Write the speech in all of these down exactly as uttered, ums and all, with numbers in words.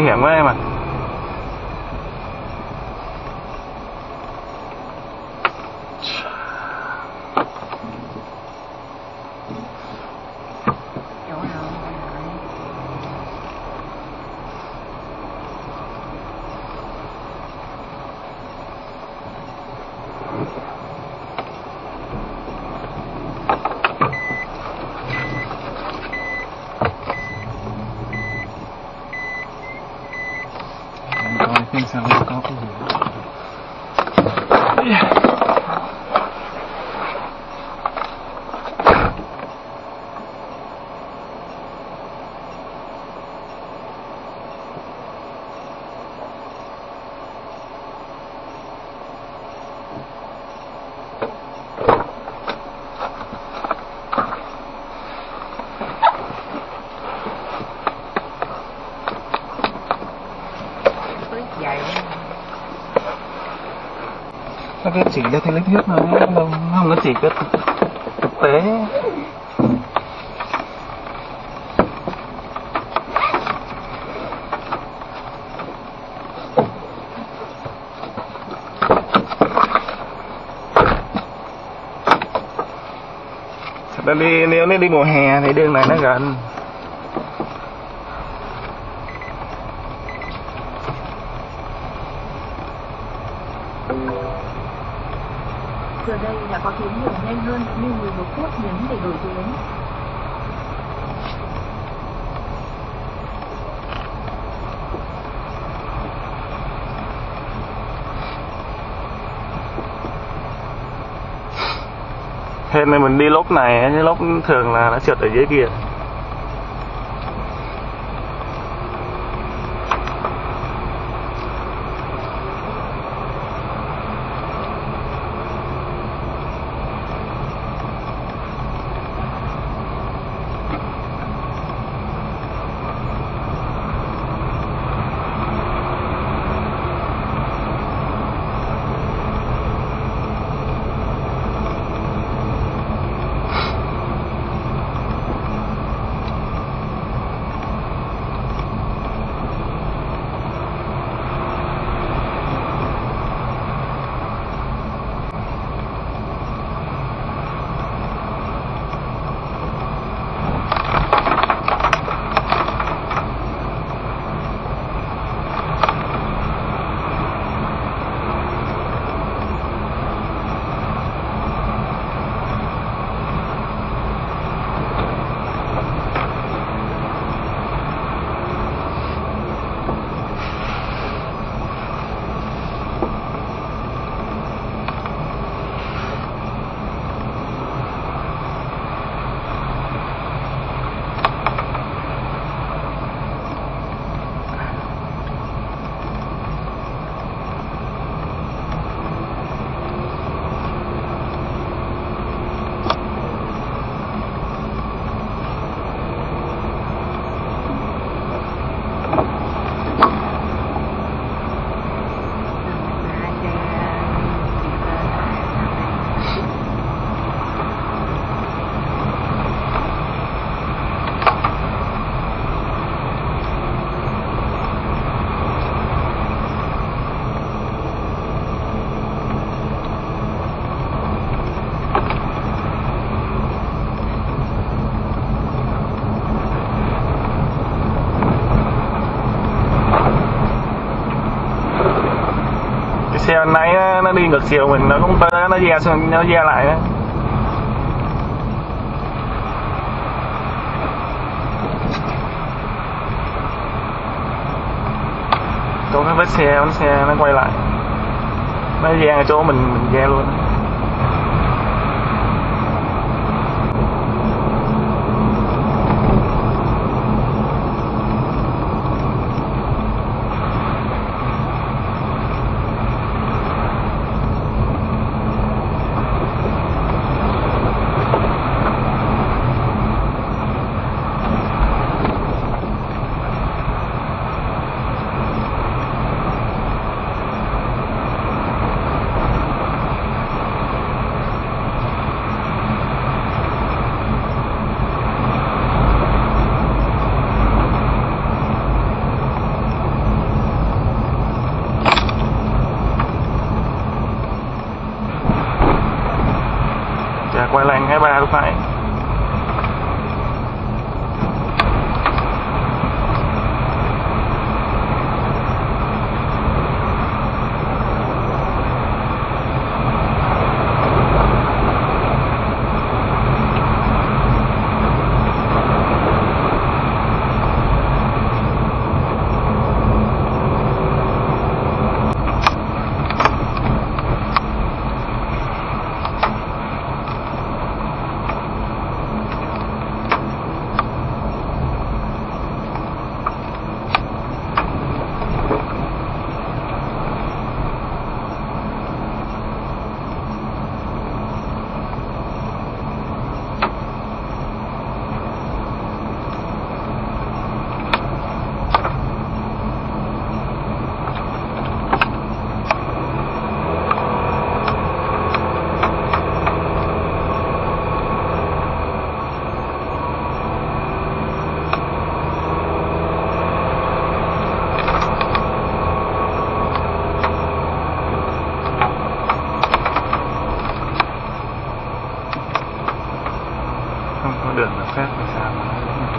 hiểm quá em à. Xem sao có cái gì. Nó cái chỉ là cái lý thuyết thôi, nó không có chỉ cái thực, thực tế. Thật ra đi, nếu nếu đi mùa hè thì đường này nó gần. Giờ đây đã có tuyến đường nhanh hơn nhưng mười một phút nhấn để đổi tuyến. Hên này mình đi lốp này, cái lốp thường là nó trượt ở dưới kia. Xe nãy nó đi ngược chiều mình, nó cũng tới, nó ve xuống, nó ve lại đó. Có cái vết xe, bánh xe nó quay lại, nó ve ở chỗ mình, mình ve luôn. quay lane hai ba lúc nãy. Không có đường nào khác thì sao mà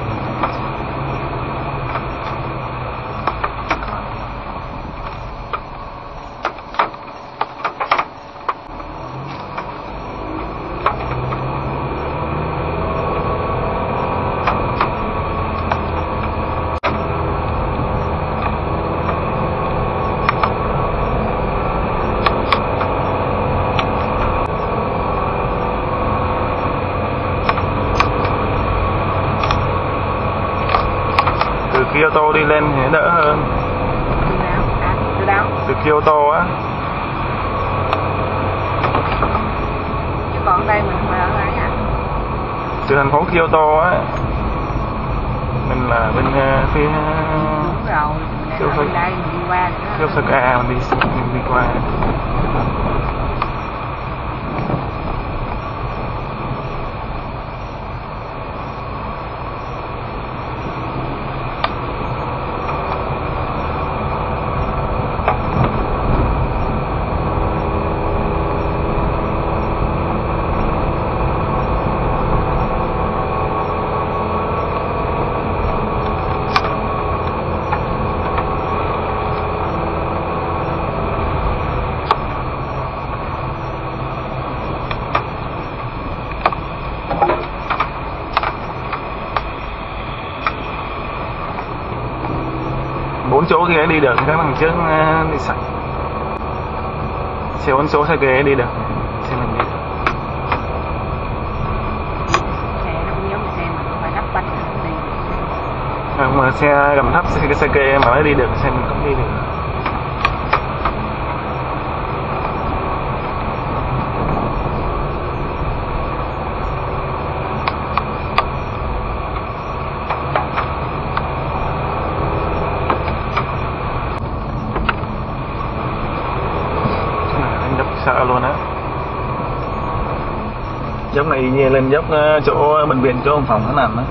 từ khi ô tô đi lên thì đỡ hơn. Từ nào? À, từ đâu? Từ khi ô tô á. Chứ còn đây mình phải ở ấy à? Từ thành phố Kyoto á. Mình là bên uh, phía Đúng rồi, mình siêu ở bên đây mình đi qua siêu Osaka, mình đi mình đi qua. Bốn chỗ kia đi được, các thằng trước đi sạch. Xe bốn chỗ xe kia đi được, xe mình đi được. Xe nó cũng giống như xe mình phải lắp bánh đi. À, mà xe gầm thấp xe, xe kia mà mới đi được, xe mình không đi được. Sợ luôn á. Dốc này như lên dốc chỗ bệnh viện chỗ ông Phòng nó nằm á.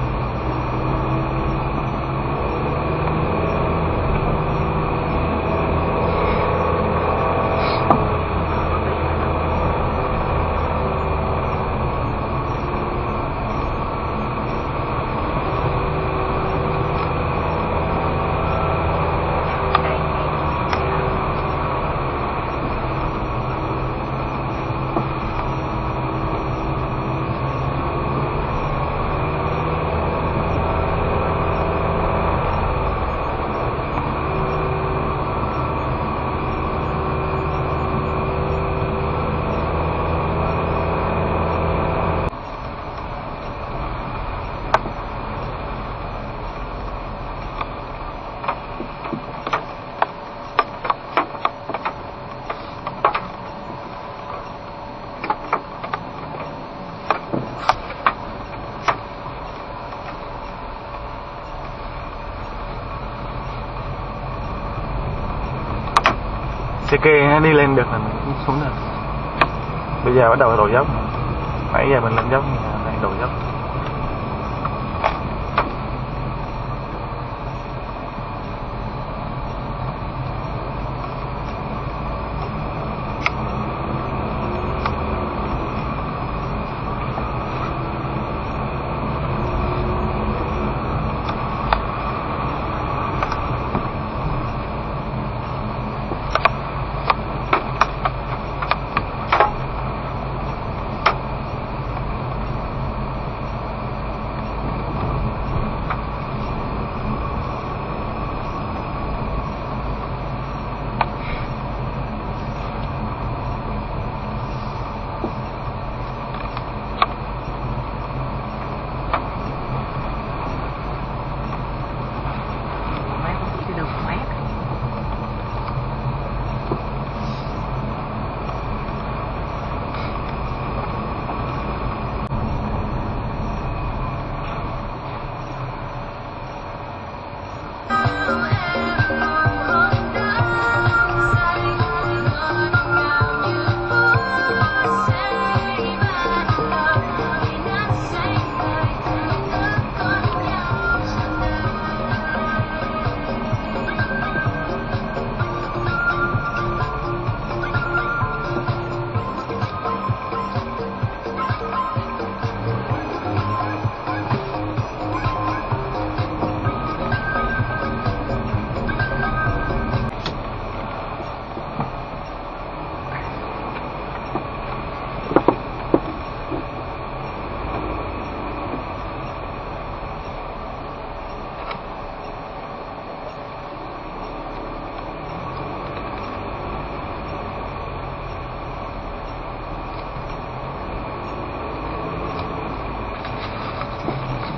Xe kê đi lên được là mình cũng xuống được. Bây giờ bắt đầu đổ dốc. Nãy giờ mình lên dốc, này đổ dốc.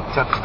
chắc